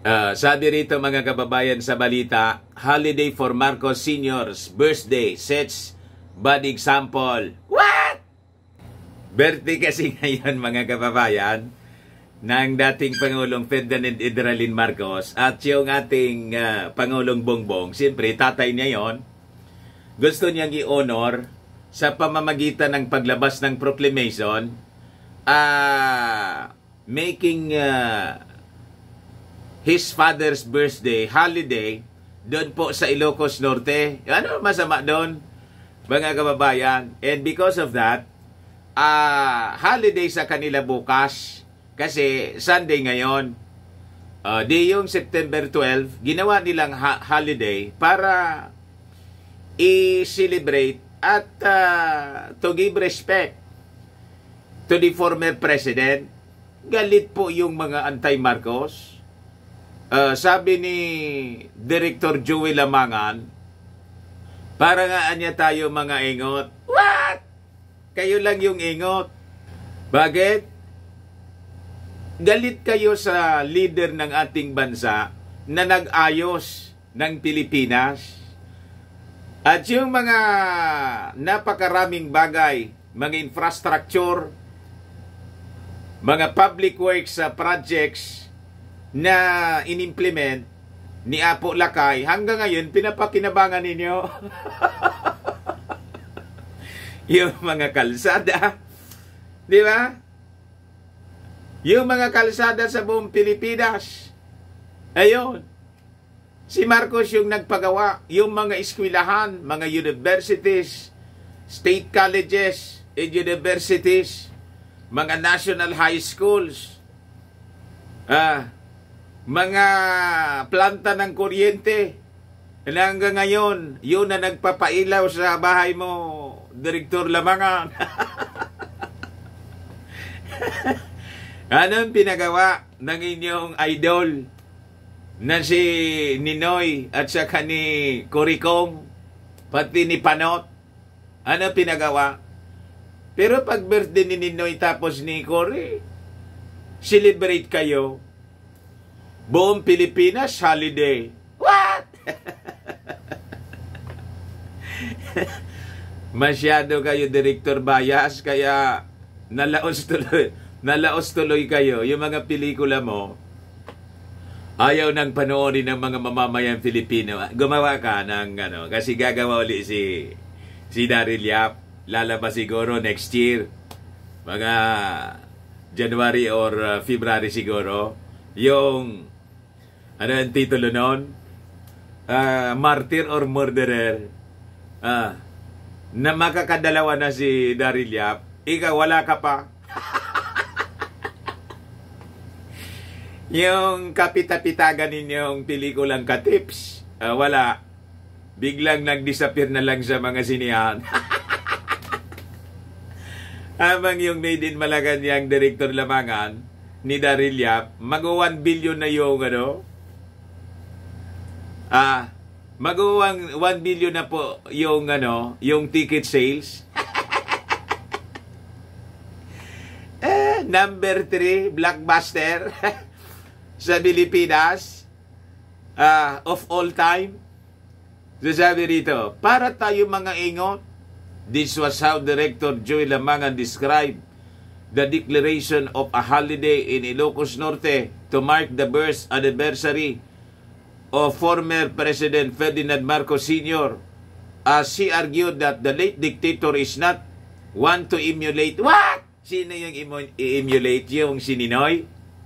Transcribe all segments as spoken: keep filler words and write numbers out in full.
Ah, sabi rito mga kababayan sa balita, holiday for Marcos Senior's birthday sets bad example. What? Birthday kasi ngayon mga kababayan ng dating Pangulong Ferdinand Idralin Marcos at yung ating uh, Pangulong Bongbong. Siyempre, tatay niya yon. Gusto niyang i-honor sa pamamagitan ng paglabas ng proclamation, uh, making uh, his father's birthday holiday doon po sa Ilocos Norte. Ano masama doon, mga kababayan? And because of that, uh, holiday sa kanila bukas kasi Sunday ngayon. Uh, di yung September twelfth, ginawa nilang ha- holiday para i-celebrate at uh, to give respect to the former president. Galit po yung mga anti-Marcos. Uh, sabi ni Director Joey Lamangan, para nga anya tayo mga ingot. What? Kayo lang yung ingot. Bakit? Galit kayo sa leader ng ating bansa na nag-ayos ng Pilipinas. At yung mga napakaraming bagay, mga infrastructure, mga public works uh, projects na inimplement ni Apo Lakay, hanggang ngayon pinapakinabangan ninyo. Yung mga kalsada, di ba? Yung mga kalsada sa buong Pilipinas, ayun, si Marcos yung nagpagawa. Yung mga eskwelahan, mga universities, state colleges and universities, mga national high schools, ah, mga planta ng kuryente, na hanggang ngayon, yun na nagpapailaw sa bahay mo, Direktor Lamangan. Anong pinagawa ng inyong idol na si Ninoy at saka ni Coricong, pati ni Panot? Ano pinagawa? Pero pag birthday ni Ninoy tapos ni Cory, celebrate kayo. Buong Pilipinas, holiday. What? Masyado kayo, Director Bayas, kaya nalaos tuloy, nalaos tuloy kayo. Yung mga pelikula mo, ayaw nang panoorin ng mga mamamayang Filipino. Gumawa ka ng, ano, kasi gagawa ulit si, si Daryl Yap. Lalabas siguro next year. Mga January or uh, February siguro. Yung, ano ang titulo nun? Uh, Martyr or Murderer. Ah, na makakadalawa na si Daryl Yap. Ikaw, wala ka pa. Yung kapitapitagan ninyong pelikulang Katips, uh, wala. Biglang nag-disappear na lang sa mga sinihan. Habang yung Made in Malacanang Director Lamangan ni Daryl Yap, mag one billion na yung ano, ah, mag one billion na po yung ano, yung ticket sales. eh, number three, blockbuster sa Pilipinas, uh, of all time. So sabi rito, para tayo mga ingot, this was how Director Joey Lamangan described the declaration of a holiday in Ilocos Norte to mark the birth anniversary of former President Ferdinand Marcos Senior As he argued that the late dictator is not one to emulate. What? Sino yung i-emulate? Yung si Ninoy?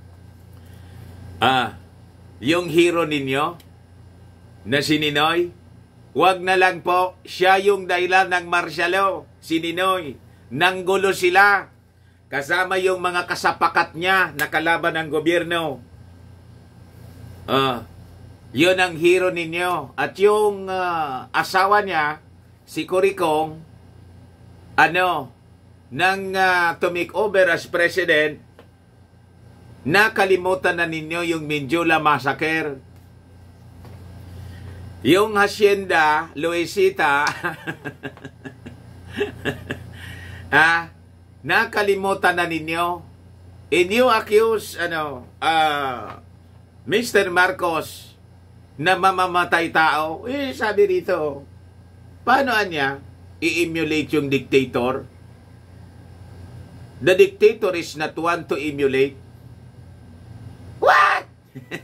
Ah, yung hero ninyo na si Ninoy? Wag na lang po, siya yung dahilan ng martial law, si Ninoy. Nanggulo sila. Kasama yung mga kasapakat niya na kalaban ng gobyerno. Ah, yun ang hero ninyo. At yung uh, asawa niya, si Coricong, ano, nang uh, to make over as president, nakalimutan na ninyo yung Mindiola Massacre. Yung Hacienda, Luisita, ah, nakalimutan na ninyo. And you accuse, ano, uh, Mister Marcos na mamamatay tao, eh sabi rito, paano anya i-emulate yung dictator? The dictator is not one to emulate. What?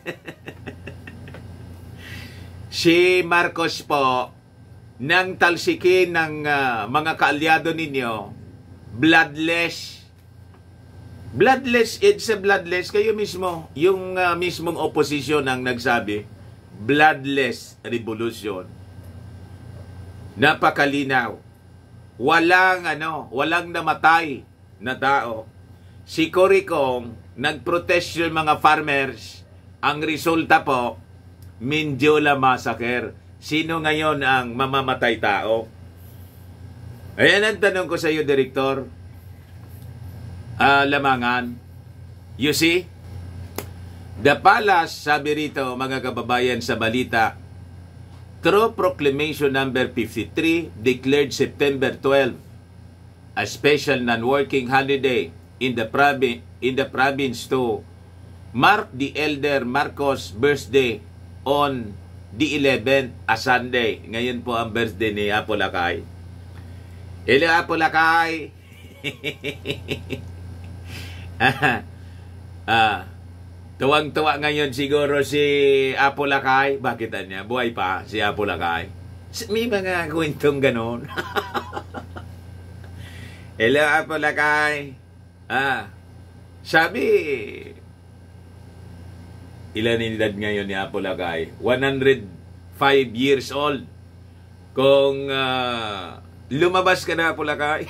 Si Marcos po, nang talsikin ng uh, mga kaalyado ninyo, bloodless. Bloodless, it's a bloodless. Kayo mismo, yung uh, mismong opposition ang nagsabi, bloodless revolution. Napakalinaw. Walang ano, walang namatay na tao. Si Cory Kong, nag-protest yung mga farmers. Ang resulta po, Mindiola Massacre. Sino ngayon ang mamamatay tao? Ayan ang tanong ko sa iyo, Direktor. Uh, Lamangan. You see? The Palace, sabi rito, mga kababayan sa balita, through Proclamation number fifty-three, declared September twelfth, a special non-working holiday in the province in the province to mark the elder Marcos' birthday on the eleventh, a Sunday. Ngayon po ang birthday ni Apo Lakay. Hello, Apo Lakay. ah, tuwang-tuwa ngayon siguro si Apo Lakay. Bakit niya? Buhay pa si Apo Lakay. May mga kwentong ganon. Hello, Apo Lakay. Ah, sabi, ilan ang edad ngayon ni Apo Lakay? one hundred five years old. Kung uh, lumabas ka na, Apo Lakay.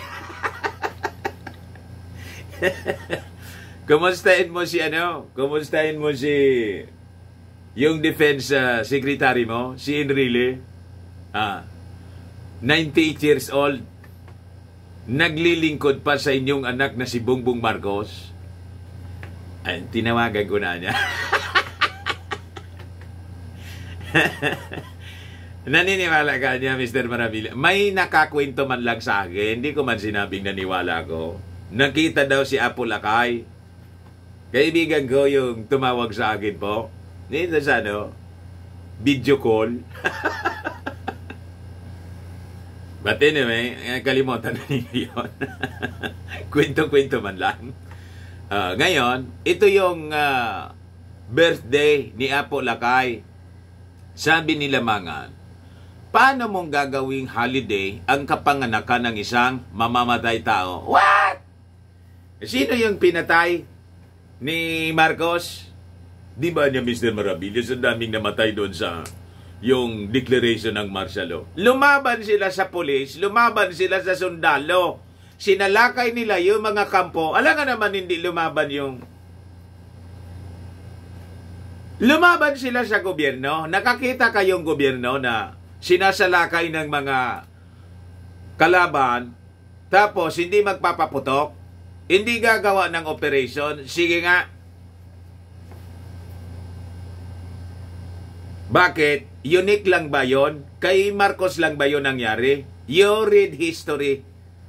Kumustahin mo si ano? Kumustahin mo si yung defense uh, secretary mo, si Enrile. Ah, ninety-eight years old. Naglilingkod pa sa inyong anak na si Bongbong Marcos. Ay, tinawagan ko na niya. Naniniwala ka niya, Mister Maravilla? May nakakwento man lang sa akin. Hindi ko man sinabing naniwala ko. Nakita daw si Apo Lakay. Kaibigan ko yung tumawag sa akin po. Dito sa ano, video call. But anyway, kalimutan na ninyo yun. Kwento-kwento man lang. Uh, ngayon, ito yung uh, birthday ni Apo Lakay. Sabi ni Lamangan, paano mong gagawing holiday ang kapanganakan ng isang mamamatay tao? What? Sino yung pinatay ni Marcos? Di ba niya, Mister Maravilla, ang daming namatay doon sa yung declaration ng martial law. Lumaban sila sa pulis, lumaban sila sa sundalo. Sinalakay nila yung mga kampo. Alam nga naman hindi lumaban yung... Lumaban sila sa gobyerno. Nakakita kayong gobyerno na sinasalakay ng mga kalaban, tapos hindi magpapaputok, hindi gagawa ng operation. Sige nga. Bakit? Unique lang ba yon? Kay Marcos lang ba yon nangyari? You read history.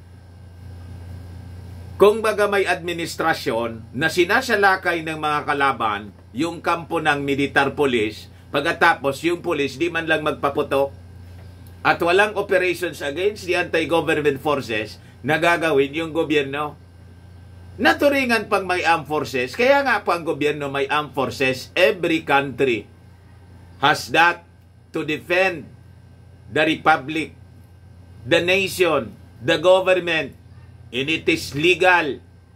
Kung baga may administrasyon na sinasalakay ng mga kalaban, yung kampo ng militar police, pagkatapos yung police di man lang magpaputok at walang operations against the anti-government forces na gagawin yung gobyerno. Naturingan pang may armed forces, kaya nga pang gobyerno may armed forces. Every country has that to defend the republic, the nation, the government, and it is legal.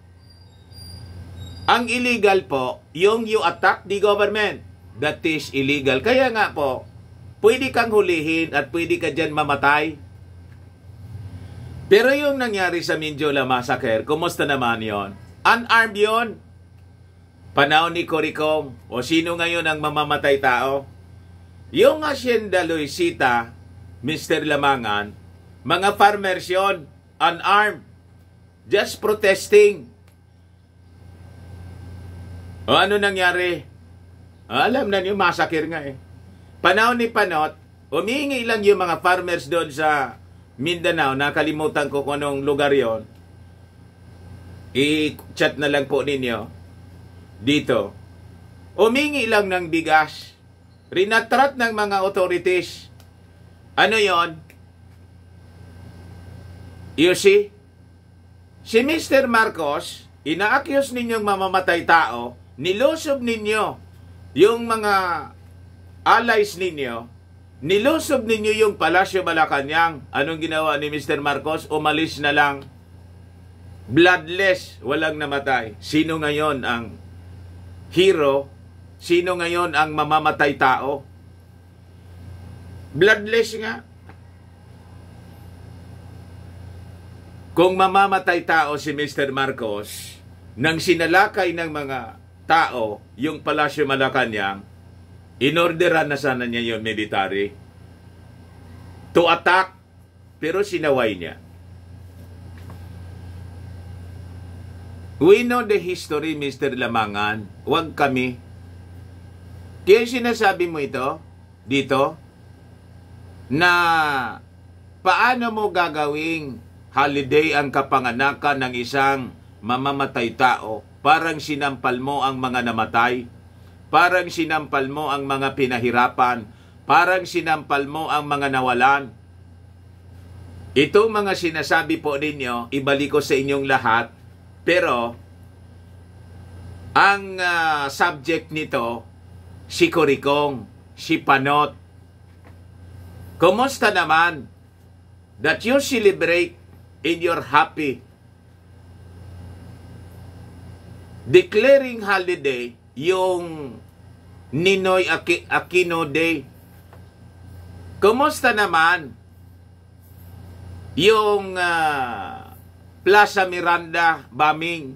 Ang illegal po, yung you attack the government, that is illegal. Kaya nga po, pwede kang hulihin at pwede ka dyan mamatay. Pero yung nangyari sa Mindiola Massacre, kumusta naman yon? Unarmed yon? Panahon ni Cory Kong, o sino ngayon ang mamamatay tao? Yung Hacienda Luisita, Mister Lamangan, mga farmers yun, unarmed, just protesting. O ano nangyari? Alam na niyo, massacre nga eh. Panahon ni Panot, humihingi lang yung mga farmers doon sa Mindanao, nakalimutan ko kung anong lugar yon. I-chat na lang po ninyo dito. Umingi lang ng bigas. Rinatrat ng mga authorities. Ano yon? You see? Si Mister Marcos, ina-accuse ninyong mamamatay tao, nilusob ninyo yung mga allies ninyo, nilusob ninyo yung Palasyo Malacanang. Anong ginawa ni Mister Marcos? Umalis na lang. Bloodless, walang namatay. Sino ngayon ang hero? Sino ngayon ang mamamatay tao? Bloodless nga. Kung mamamatay tao si Mister Marcos, nang sinalakay ng mga tao yung Palasyo Malacanang, inorderan na sana niya yung military to attack, pero sinaway niya. We know the history, Mister Lamangan. Huwag kami. Kaya sinasabi mo ito, dito, na paano mo gagawing holiday ang kapanganakan ng isang mamamatay tao? Parang sinampal mo ang mga namatay. Parang sinampal mo ang mga pinahirapan. Parang sinampal mo ang mga nawalan. Itong mga sinasabi po ninyo, ibalik ko sa inyong lahat. Pero, ang uh, subject nito, si Kurikong, si Panot. Kumusta naman that you celebrate in your happy, declaring holiday yung Ninoy Aquino Day? Kumusta naman yung uh, Plaza Miranda bombing?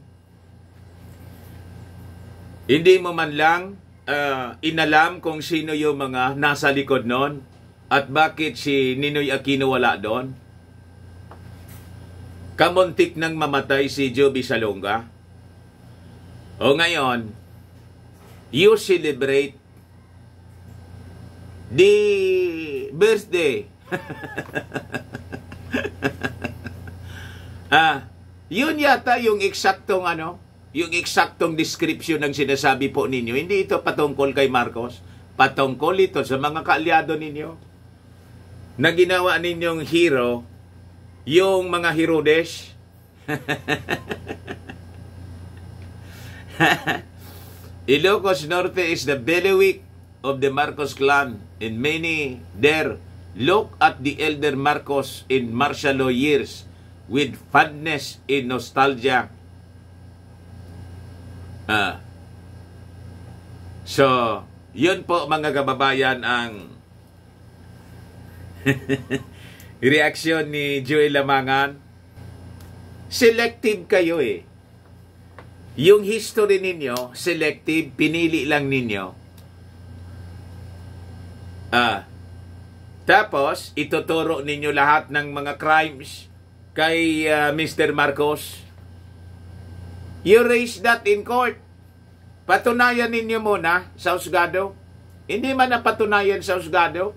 Hindi mo man lang uh, inalam kung sino yung mga nasa likod nun at bakit si Ninoy Aquino wala doon. Kamuntik nang mamatay si Joby Salonga. O ngayon, you celebrate the birthday. ah, yun yata yung eksaktong ano, yung eksaktong description ng sinasabi po ninyo. Hindi ito patungkol kay Marcos. Patungkol ito sa mga kaalyado ninyo na ginawa ninyong hero, yung mga Herodes. Ilocos Norte is the bailiwick of the Marcos clan, and many there look at the elder Marcos in martial law years with fondness and nostalgia. Ah. So, yun po mga kababayan ang reaksyon ni Joel Lamangan. Selective kayo eh. Yung history ninyo, selective, pinili lang ninyo. Ah. Tapos, ituturo ninyo lahat ng mga crimes kay uh, Mister Marcos. You raise that in court. Patunayan ninyo muna sa husgado. Hindi man napatunayan sa husgado.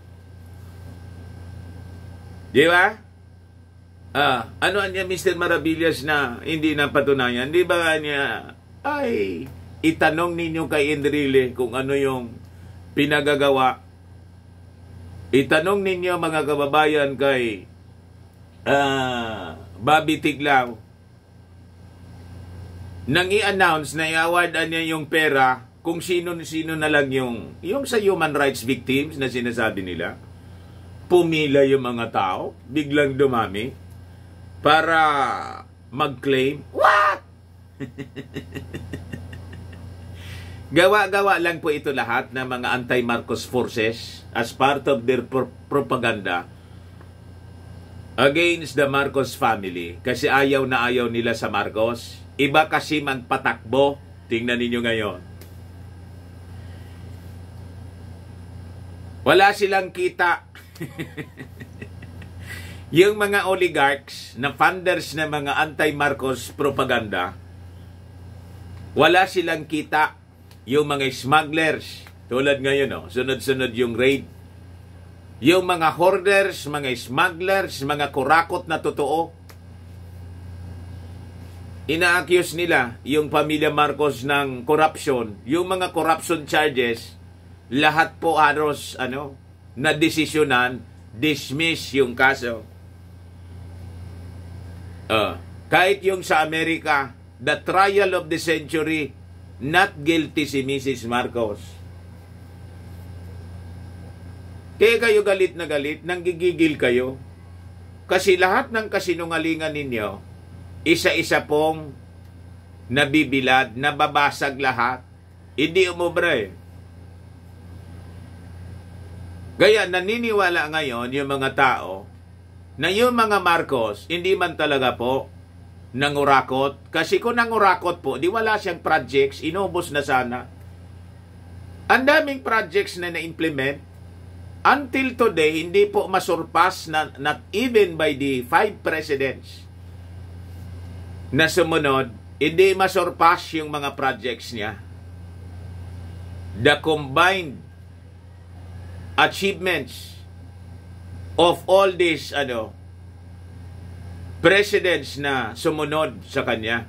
Di ba? Ah, ano niya Mister Maravillas na hindi napatunayan? Di ba niya, ay, itanong ninyo kay Enrile kung ano yung pinagagawa. Itanong ninyo mga kababayan kay ah, Bobby Tiglao. Nang i-announce na i-awardan niya yung pera kung sino-sino na lang yung, yung sa human rights victims na sinasabi nila. Pumila yung mga tao, biglang dumami, para mag-claim. What? Gawa-gawa lang po ito lahat ng mga anti-Marcos forces as part of their pro- propaganda against the Marcos family. Kasi ayaw na ayaw nila sa Marcos. Iba kasi man patakbo. Tingnan ninyo ngayon. Wala silang kita. Yung mga oligarchs na funders ng mga anti-Marcos propaganda, wala silang kita. Yung mga smugglers, tulad ngayon, oh, sunod-sunod yung raid. Yung mga hoarders, mga smugglers, mga kurakot na totoo. ina-accuse nila yung pamilya Marcos ng corruption, yung mga corruption charges, lahat po halos ano, na desisyonan, dismiss yung kaso. Uh, kahit yung sa Amerika, the trial of the century, not guilty si Missus Marcos. Kaya kayo galit na galit, nanggigigil kayo. Kasi lahat ng kasinungalingan ninyo, isa-isa pong nabibilad, nababasag lahat, hindi umubra eh. Kaya naniniwala ngayon yung mga tao na yung mga Marcos, hindi man talaga po nangurakot. Kasi kung nangurakot po, di wala siyang projects, inubos na sana. Ang daming projects na na-implement, until today, hindi po masurpass, na, not even by the five presidents na sumunod, hindi masurpass yung mga projects niya. The combined achievements of all these ano presidents na sumunod sa kanya,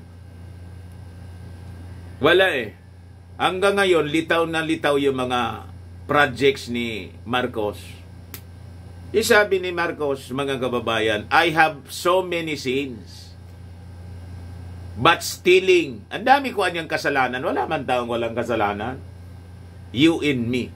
wala eh. Hanggang ngayon, litaw na litaw yung mga projects ni Marcos. Isabi ni Marcos, mga kababayan, I have so many sins, but stealing, ang dami ko anyang kasalanan. Wala man taong walang kasalanan. You and me.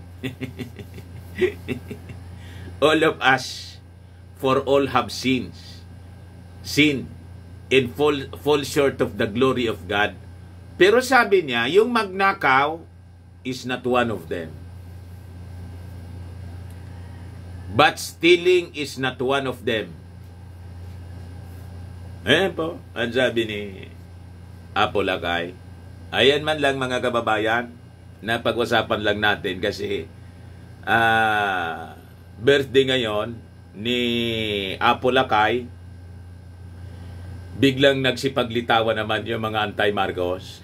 All of us, for all have sins. Sin and fall, fall short of the glory of God. Pero sabi niya, yung magnakaw is not one of them. But stealing is not one of them. Ayan po, ang sabi ni Apo Lakay. Ayan man lang mga kababayan, napag-usapan lang natin kasi ah... Uh, birthday ngayon ni Apo Lakay, biglang nagsipaglitawan naman yung mga anti-Marcos.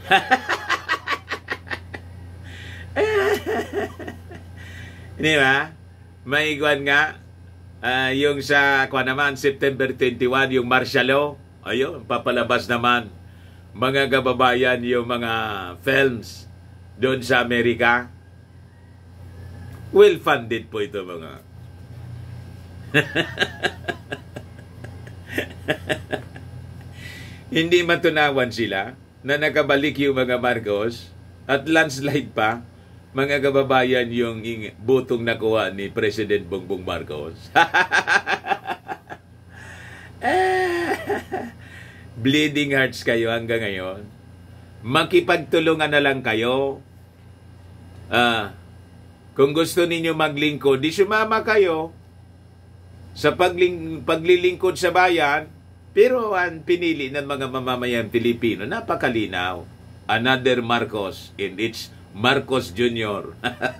Di ba? May iguan nga, uh, yung sa, kwa naman, September twenty-one, yung martial law, ayun, papalabas naman, mga kababayan, yung mga films doon sa Amerika. Well-funded po ito mga hindi matunawan sila na nakabalik yung mga Marcos at landslide pa, mga kababayan, yung butong nakuha ni President Bongbong Marcos. Bleeding hearts kayo hanggang ngayon. Makipagtulungan na lang kayo. Ah, kung gusto ninyo maglingkod, di sumama kayo sa pagling, paglilingkod sa bayan, pero ang pinili ng mga mamamayan Pilipino, napakalinaw. Another Marcos, and it's Marcos Junior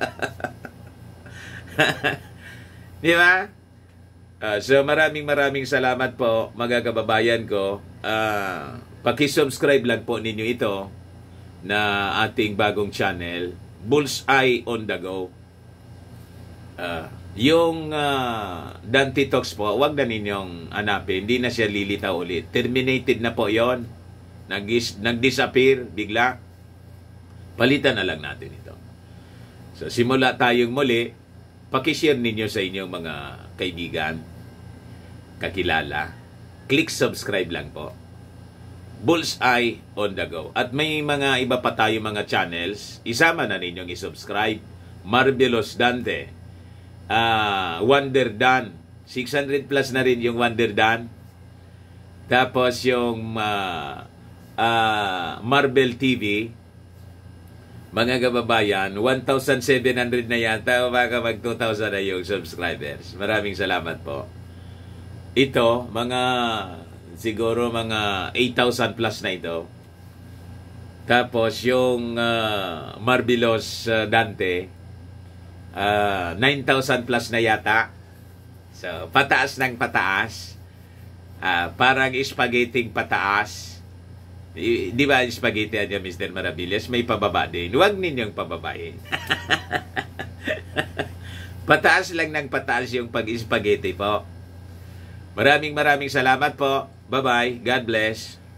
Di ba? Uh, so maraming maraming salamat po, mga kababayan ko. Uh, Paki-subscribe lang po ninyo ito na ating bagong channel, Bullseye on the Go. Uh, Yung uh, Dante Talks po, wag na ninyong hanapin. Hindi na siya lilitaw ulit. Terminated na po yon. Nag-disappear bigla. Palitan na lang natin ito. So, simula tayong muli, pakishare ninyo sa inyong mga kaibigan, kakilala. Click subscribe lang po. Bullseye on the Go. At may mga iba pa tayo mga channels. Isama na ninyong isubscribe. Marvelous Dante. Uh, Wonder Dan, six hundred plus na rin yung Wonder Dan. Tapos yung uh, uh, Marvel T V, mga kababayan, one thousand seven hundred na yata, baka mag two thousand na yung subscribers. Maraming salamat po. Ito, mga siguro mga eight thousand plus na ito. Tapos yung uh, Marvelous uh, Dante, Uh, nine thousand plus na yata. So, pataas ng pataas. Uh, parang spaghetti pataas. Di, di ba spaghetti niya, Mister Maravillas? May pababa din. Huwag ninyong pababain. Pataas lang ng pataas yung pag-spaghetti po. Maraming maraming salamat po. Bye-bye. God bless.